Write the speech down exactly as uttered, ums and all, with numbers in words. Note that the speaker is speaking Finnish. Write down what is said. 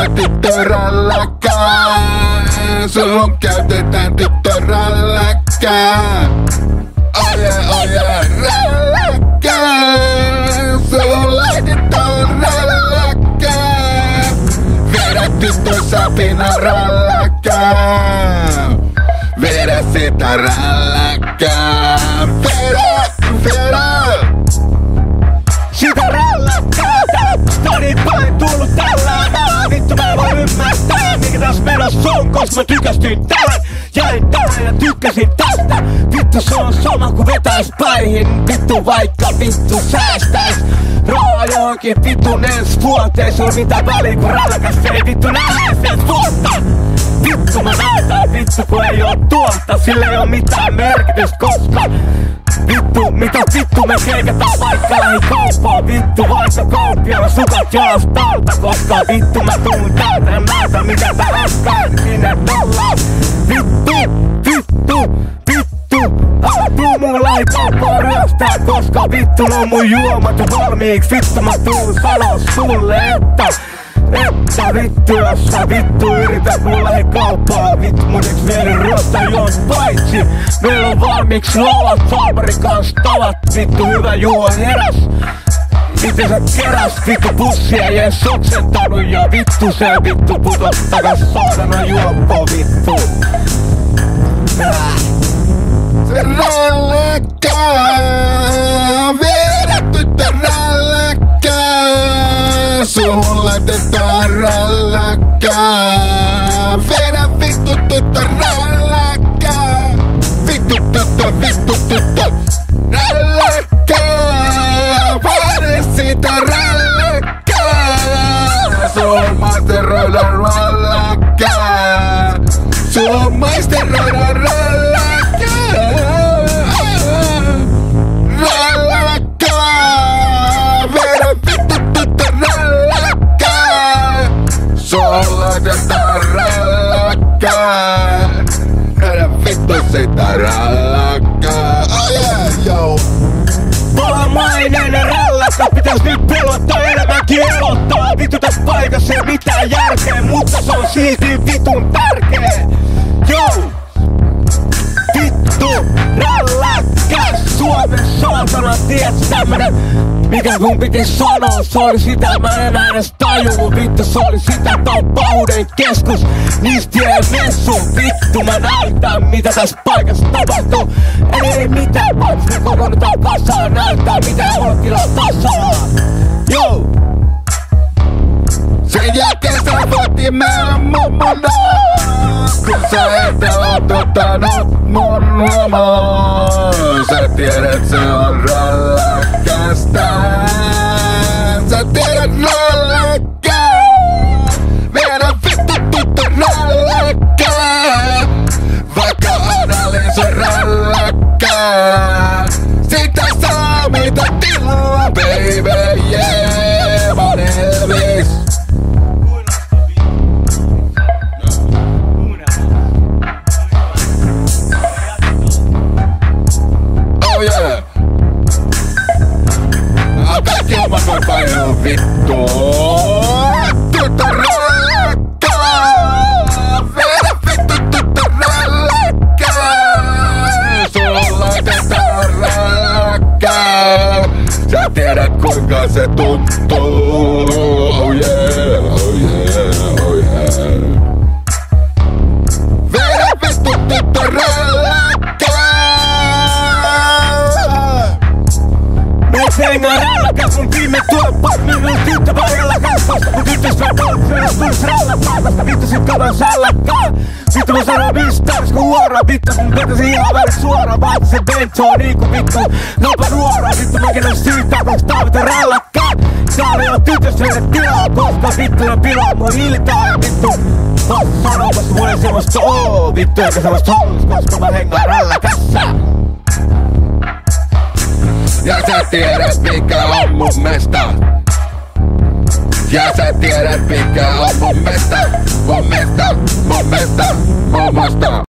tyttörälläkään. Sun käytetään tyttörälläkään. Oh yeah, oh yeah, rälläkään. Sun laitetaan rälläkään. Vedä tyttö sapina rälläkään. Vedä sitä rälläkään. Vedä, vedä. Sitä rälläkää. Toni vain tullut tällä enää. Vittu mä en voi ymmärtää mikä tässä menossa on, koska mä tykästyin tähän. Jäin tähän ja tykkäsin tästä. Vittu se on sama ku vetäis päihin. Vittu vaikka vittu säästäis rahaa johonkin vitun ens vuoteen. Sul mitä väliä kun rälläkäs ei vittu näe sen vuotta. Vittu mä näytän vittu kun ei oo tuolta. Sillä ei oo mitään merkitystä koska vittu mitä vittu me keikataan vaikka lähi kauppaa. Vittu vaikka kauppialla sukat jalasta alta. Koska vittu mä tuun täältä ja näytän mitä tää raskaan sinne ollaan. Vittu, vittu, vittu. Älä tuu mun lähi kauppaa ryöstää. Koska vittu on mun juomat jo valmiiksi. Vittu mä tuun sanos sulle että Että vittu jos sä vittu yrität mun lähi kauppaa. Vittu mun eks vielä ryöstää jos paitsi meillä on valmiiksi lolat Falmarin kans tavat. Vittu hyvä juo heräs. Miten sä keräs vittu pussia ja en soksentanut ja vittu se vittu putos takas saadana juoppo vittu. Se rälläkää, vedä tyttö rälläkää. Suhun laitetaan rälläkää. Vedä vittu tyttö rälläkää. Vittu tyttö, vittu tyttö rälläkää. Vedä sitä rälläkää. Suhun maisteroida rälläkää. Suhun maisteroida rälläkää. Laitetaan rälläkää. Vedä vittu sitä rälläkää. Oh yeah, yo. Palamainen rälläkkä pitäis nyt pelottaa enemmänkin elottaa. Vittu täs paikassa ei mitään järkeä, mutta se on silti vitun tärkeä. Yo. Vittu rälläkkä Suomen saatana tiedät tämmönen mikä kun piti sanoa, se oli sitä mä en enää edes tajuu. Vittu se oli sitä, tää on pahuuden keskus. Niistä ei messu, vittu mä näytän mitä tässä paikassa tapahtuu. Ei mitään, vaan me kokoonnutaan kasaan. Näyttää mitä olotila tasaa. Joo. Sen jälkeen sä voitin meidän mummona. Kun sä et oo ottanut mun huomaa. Sä tiedät se on rälläkästä. Sä tiedät rälläkää. Vedä vittu tyttö rälläkää. Vaikka Adalin se rälläkää. Siitä saa mitä tilaa baby yeah. Mä oon Elvis. Oh yeah. Kaikki omat on painaa vittu. Tyttö rälläkää. Vedä vittu tyttö rälläkää. Sulla laitetaan rälläkää. Sä tiedät kuinka se tuntuu. Oh yeah, oh yeah, oh yeah. Vedä vittu tyttö rälläkää. Seinään rälläkäs mun viime tuoppas. Minun tyttö vaan rälläkäs. Koska mun tyttös vaan poltseas tulis rälläkää. Koska vittu sit katon sälläkää. Vittu mä sanon mistääks kun huora. Vittu kun vetäsin ihan väliks suoraan. Vaati se bentoo niinku vittu napa nuora. Vittu mäkin on syyttää koska tää mitä rälläkää. Täällä ei oo tytös meille tilaa. Koska vittu mä pilaa mun iltaa. Ja vittu vasta sanomassa mulle semmoista oo. Vittu eikä semmoista halus koska mä hengaan rälläkässä. Ja sä tiedät mikä on mun mesta. Ja sä tiedät mikä on mun mesta. Mun mesta, mun mesta, mun mesta.